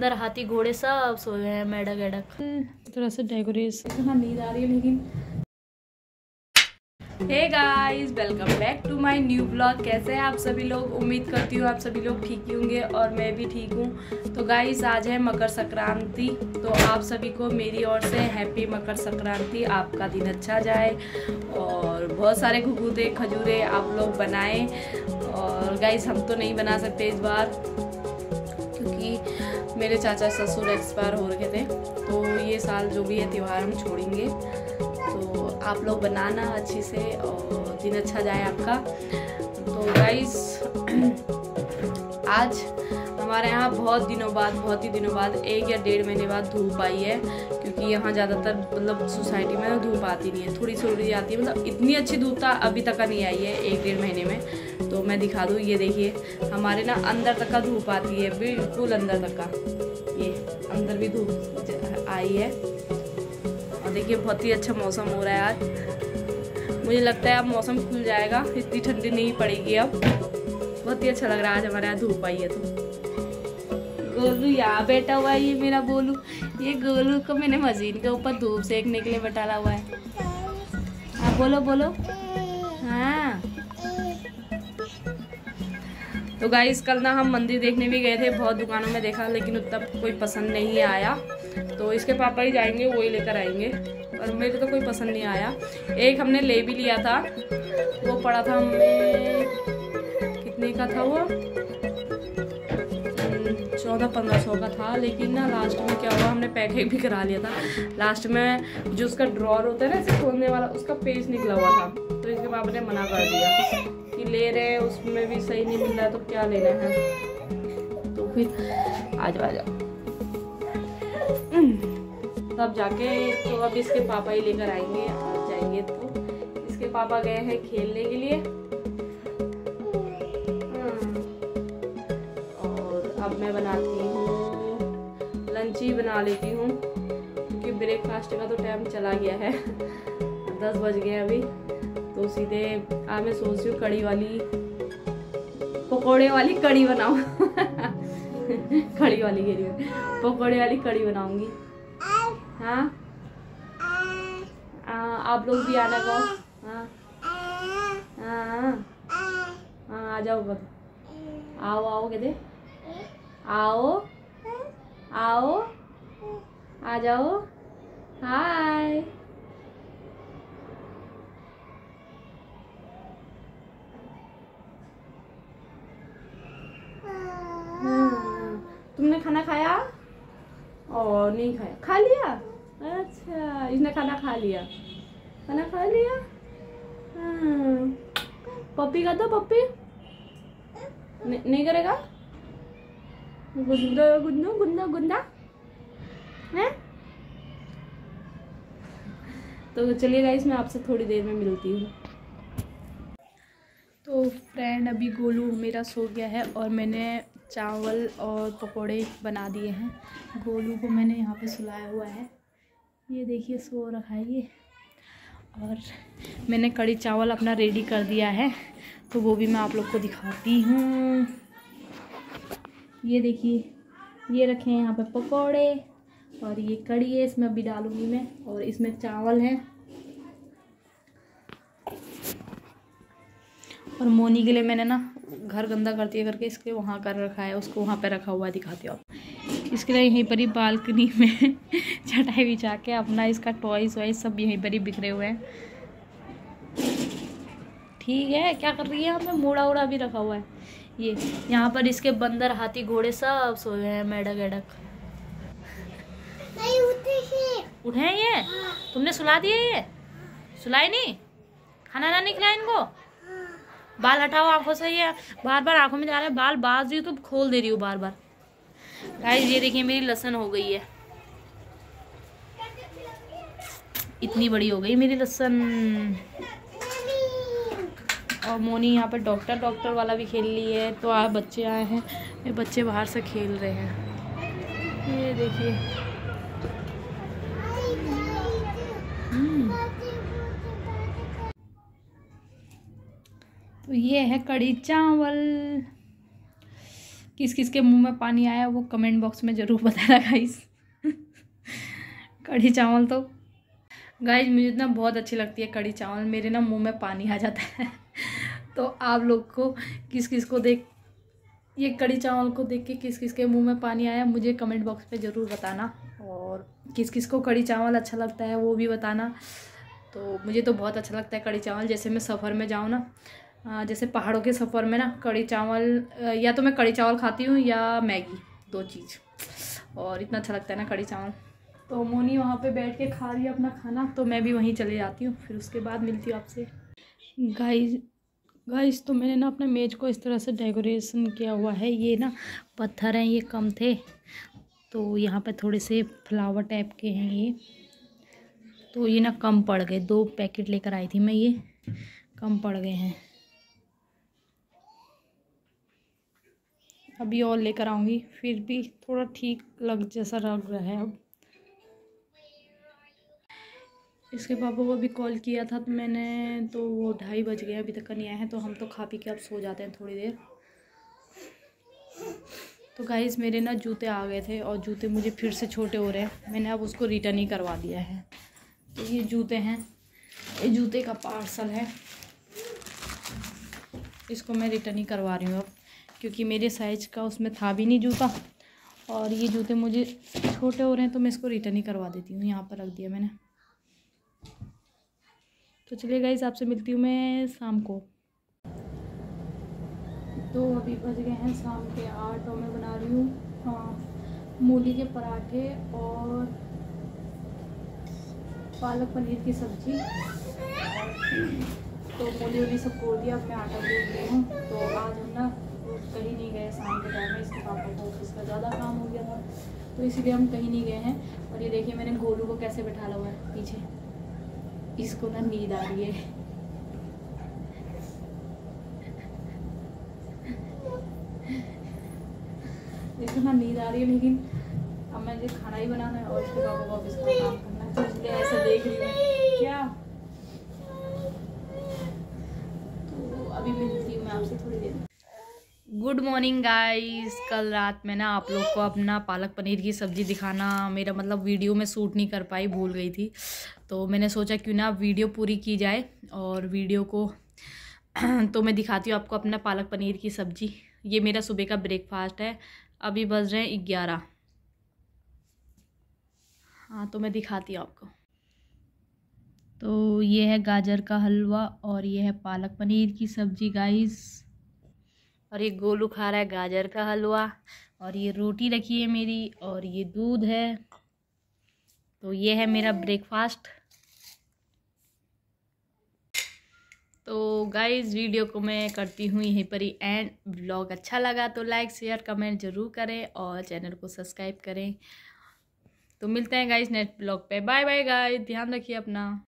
अंदर हाथी घोड़े सब सोए हैं, मेढक एडक तरह से डेकोरेशन। हाँ, नींद आ रही है लेकिन। Hey guys, welcome back to my new blog. कैसे हैं आप सभी लोग? उम्मीद करती हूँ आप सभी लोग ठीक ही होंगे और मैं भी ठीक हूँ। तो गाइस, आज है मकर संक्रांति, तो आप सभी को मेरी ओर से हैप्पी मकर संक्रांति। आपका दिन अच्छा जाए और बहुत सारे घुघुते खजूरे आप लोग बनाएं। और गाइस, हम तो नहीं बना सकते इस बार क्योंकि मेरे चाचा ससुर एक्सपायर हो रखे थे, तो ये साल जो भी है त्यौहार हम छोड़ेंगे। तो आप लोग बनाना अच्छी से और दिन अच्छा जाए आपका। तो गाइस, आज हमारे यहाँ बहुत ही दिनों बाद 1 या 1.5 महीने बाद धूप आई है, क्योंकि यहाँ ज़्यादातर मतलब सोसाइटी में धूप आती नहीं है, थोड़ी थोड़ी आती है। मतलब इतनी अच्छी धूप था अभी तक का नहीं आई है 1-1.5 महीने में। तो मैं दिखा दूँ, ये देखिए हमारे ना अंदर तक का धूप आती है, बिल्कुल अंदर तक का। ये अंदर भी धूप आई है और देखिए बहुत ही अच्छा मौसम हो रहा है आज। मुझे लगता है अब मौसम खुल जाएगा, इतनी ठंडी नहीं पड़ेगी अब। बहुत ही अच्छा लग रहा है आज हमारे यहाँ धूप आई है। तो गोलू यहाँ बैठा हुआ है, ये मेरा गोलू। ये गोलू को मैंने मशीन के ऊपर धूप सेकने के लिए बैठाला हुआ है। हाँ बोलो बोलो। हाँ तो गाइस, कल ना हम मंदिर देखने भी गए थे, बहुत दुकानों में देखा लेकिन उतना कोई पसंद नहीं आया। तो इसके पापा ही जाएंगे, वो ही लेकर आएंगे, और मेरे तो कोई पसंद नहीं आया। एक हमने ले भी लिया था, वो पड़ा था हमें, कितने का था वो, 1400-1500 का था। लेकिन ना लास्ट में क्या हुआ, हमने पैकेज भी करा लिया था। लास्ट में जो उसका ड्रॉर होता है ना इसे खोलने वाला, उसका पेज निकला हुआ था। तो इसके पापा ने मना कर दिया कि ले रहे हैं, उसमें भी सही नहीं मिल रहा है तो क्या लेना है। तो फिर आ जाओ तब जाके। तो अब इसके पापा ही लेकर आएंगे, आ जाएंगे। तो इसके पापा गए हैं खेलने के लिए। और अब मैं बनाती हूँ लंच ही बना लेती हूँ, क्योंकि ब्रेकफास्ट का तो टाइम चला गया है। 10 बज गए अभी। तो सीधे आज मैं सोच रही हूँ कड़ी वाली, पकौड़े वाली कड़ी बनाऊँ। कड़ी वाली कह रही हूँ, पकौड़े वाली कड़ी बनाऊंगी। हाँ आप लोग भी आना को। हाँ हाँ हाँ आ जाओ, आओ आओ कहते, आओ आओ आ जाओ। हाय तुमने खाना खाया? और नहीं खाया, खा लिया? अच्छा, इसने खाना खा लिया, खाना खा लिया। हाँ। पप्पी का तो पप्पी नहीं करेगा, गुंदा गुंदा गुंदा गुंदा है। तो चलिए गाइस, मैं आपसे थोड़ी देर में मिलती हूँ। तो फ्रेंड, अभी गोलू मेरा सो गया है और मैंने चावल और पकोड़े बना दिए हैं। गोलू को मैंने यहाँ पे सुलाया हुआ है, ये देखिए सो रखा है ये। और मैंने कड़ी चावल अपना रेडी कर दिया है, तो वो भी मैं आप लोग को दिखाती हूँ। ये देखिए, ये रखे हैं यहाँ पे पकोड़े और ये कड़ी है, इसमें अभी डालूंगी मैं। और इसमें चावल है। और मोनी के लिए मैंने ना घर गंदा करती है करके इसके वहाँ कर रखा है, उसको वहाँ पे रखा हुआ है, दिखाती हूँ आप। इसके लिए यहीं पर ही बालकनी में चटाई बिछा के अपना इसका टॉयज वाइज सब यहीं पर ही बिखरे हुए हैं। ठीक है, क्या कर रही है? हमें मोड़ा उड़ा भी रखा हुआ है। ये यहाँ पर इसके बंदर हाथी घोड़े सब सोए हैं, मेढक एडक। उठे हैं ये? तुमने सुला दिए? ये सुलाई नहीं? खाना ना नहीं खिलाया इनको? बाल हटाओ आंखों से, ये बार बार आंखों में जा रहे हैं बाल। बाज रही हूँ तो खोल दे रही हूँ बार बार। गाइस, ये देखिए मेरी लहसुन हो गई है, इतनी बड़ी हो गई मेरी लहसुन। और मोनी यहाँ पर डॉक्टर वाला भी खेल ली है। तो आप बच्चे आए हैं, ये बच्चे बाहर से खेल रहे हैं, ये देखिए। तो ये है कड़ी चावल किस किस के मुंह में पानी आया वो कमेंट बॉक्स में ज़रूर बताना गाइस। कढ़ी चावल तो गाइस मुझे ना बहुत अच्छी लगती है कढ़ी चावल, मेरे ना मुंह में पानी आ जाता है। तो आप लोग को किस किस को देख ये कढ़ी चावल को देख के किस किस के मुंह में पानी आया मुझे कमेंट बॉक्स पे ज़रूर बताना, और किस किस को कढ़ी चावल अच्छा लगता है वो भी बताना। तो मुझे तो बहुत अच्छा लगता है कढ़ी चावल। जैसे मैं सफ़र में जाऊँ ना, जैसे पहाड़ों के सफ़र में ना कढ़ी चावल, या तो मैं कढ़ी चावल खाती हूँ या मैगी, 2 चीज़, और इतना अच्छा लगता है ना कढ़ी चावल। तो मोनी वहाँ पे बैठ के खा रही है अपना खाना, तो मैं भी वहीं चले जाती हूँ, फिर उसके बाद मिलती हूँ आपसे। गाइस तो मैंने ना अपने मेज को इस तरह से डेकोरेशन किया हुआ है। ये ना पत्थर हैं, ये कम थे तो यहाँ पे थोड़े से फ्लावर टाइप के हैं ये, तो ये ना कम पड़ गए। 2 पैकेट लेकर आई थी मैं, ये कम पड़ गए हैं। अभी और लेकर आऊँगी, फिर भी थोड़ा ठीक लग जैसा लग रहा है अब। इसके पापा को अभी कॉल किया था तो मैंने, तो वो 2:30 बज गए, अभी तक नहीं आए हैं। तो हम तो खा पी के अब सो जाते हैं थोड़ी देर। तो गाइस मेरे ना जूते आ गए थे और जूते मुझे फिर से छोटे हो रहे हैं, मैंने अब उसको रिटर्न ही करवा दिया है। तो ये जूते हैं, ये जूते का पार्सल है, इसको मैं रिटर्न ही करवा रही हूँ अब, क्योंकि मेरे साइज का उसमें था भी नहीं जूता, और ये जूते मुझे छोटे हो रहे हैं तो मैं इसको रिटर्न ही करवा देती हूँ। यहाँ पर रख दिया मैंने। तो चलिए गाइस आपसे मिलती हूँ मैं शाम को। तो अभी बज गए हैं शाम के 8 और मैं बना रही हूँ मूली के पराठे और पालक पनीर की सब्ज़ी। तो मूली वूली सब खोल दिया, अब मैं आटा गूंद रही हूँ। तो आज हम ना कहीं नहीं गए शाम के टाइम में, इसके पापा को ऑफिस का ज़्यादा काम हो गया था तो इसीलिए हम कहीं नहीं गए हैं। और ये देखिए मैंने गोलू को कैसे बैठा हुआ है पीछे, इसको ना नींद आ रही है। इसको ना नींद आ रही है, लेकिन अब मुझे खाना ही बनाना है और इसके पापा को ऑफिस का काम करना है, तो इसलिए ऐसा देख रही हूँ क्या। तो अभी मिलती हूँ मैं आपसे थोड़ी देर में। Good morning guys. कल रात में ना आप लोग को अपना पालक पनीर की सब्ज़ी दिखाना, मेरा मतलब वीडियो में शूट नहीं कर पाई, भूल गई थी। तो मैंने सोचा क्यों ना वीडियो पूरी की जाए, और वीडियो को तो मैं दिखाती हूँ आपको अपना पालक पनीर की सब्ज़ी। ये मेरा सुबह का ब्रेकफास्ट है। अभी बज रहे हैं 11। हाँ तो मैं दिखाती हूँ आपको। तो ये है गाजर का हलवा और ये है पालक पनीर की सब्ज़ी गाइस। और ये गोलू खा रहा है गाजर का हलवा, और ये रोटी रखी है मेरी, और ये दूध है। तो ये है मेरा ब्रेकफास्ट। तो गाइस वीडियो को मैं करती हूँ यहीं पर ही एंड। व्लॉग अच्छा लगा तो लाइक शेयर कमेंट ज़रूर करें और चैनल को सब्सक्राइब करें। तो मिलते हैं गाइस नेक्स्ट ब्लॉग पे। बाय बाय गाइस, ध्यान रखिए अपना।